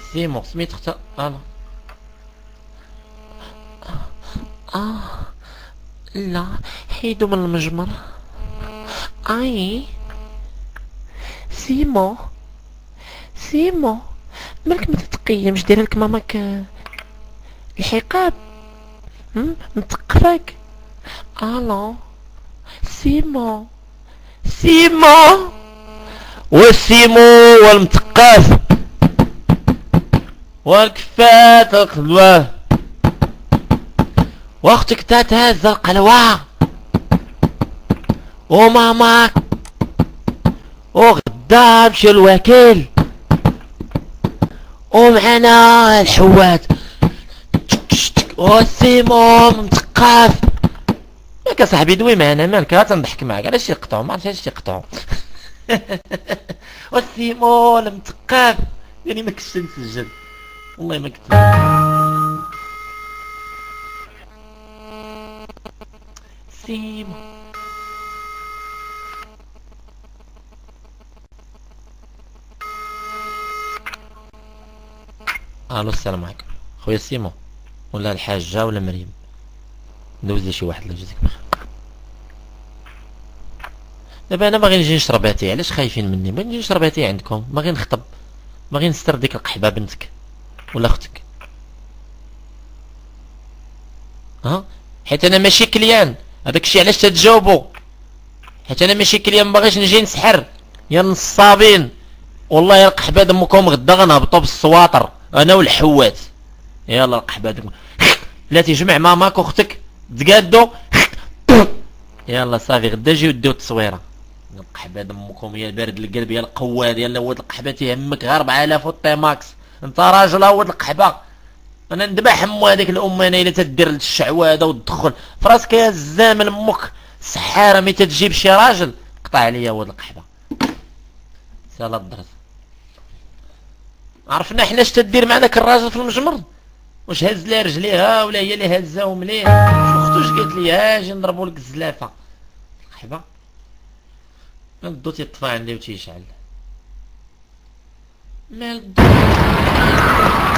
سيمو سميت اختها انا. لا، حيدو من المجمر. اي سيمو، سيمو مالك ما تتقيمش؟ دايره لك ماماك الحقاب متقفاك. الو سيمو، سيمو والسيمو والمتقاف والكفات القلوة واختك تهز القلوة وماماك وغدا مشي الوكيل ومعنا الحوات والسيمو متقاف. مالك صاحبي دوي معنا، مالك تنضحك معاك علاش يقطعو؟ ما عرفتش علاش يقطعو. والسيمو المتقاف يعني ما كنتش نسجل والله ما كنت. سيمو الو السلام عليكم خويا سيمو ولا الحاجة ولا مريم؟ ندوز لي شي واحد الله يجزيك بخير. دابا انا باغي نجي نشرب اتاي، علاش خايفين مني؟ باغي نجي نشرب اتاي عندكم، باغي نخطب، باغي نستر ديك القحبه بنتك ولا اختك. حيت انا ماشي كليان، هذاك الشيء علاش تتجاوبوا؟ حيت انا ماشي كليان، مباغيش نجي نسحر يا نصابين. والله يا القحبه دمكم غدا غنهبطوا بالسواطر انا والحوات. يلا القحبه دمكم لا تجمع ماماك واختك تقادوا. يلا صافي غدا جيو ديو التصويره. القحبه دمكم يا بارد القلب يا القواد يا ولد القحبه تيهمك غير 4000 وطي ماكس. انت راجل ولد القحبه، انا ندبح مو هذيك الام انا الا تدير الشعواده وتدخل فراسك يا الزامل امك سحاره مي تجيب شي راجل. قطع عليا ولد القحبه سالا الدرس. عرفنا حنا اش تدير مع داك الراجل في المجمر، واش هز لها رجليها ولا هي اللي هزاو مليح؟ اختو اش قالت لي؟ اجي نضربو لك الزلافه. القحبه الضو تيطفى عندي وتيشعل. مال الضو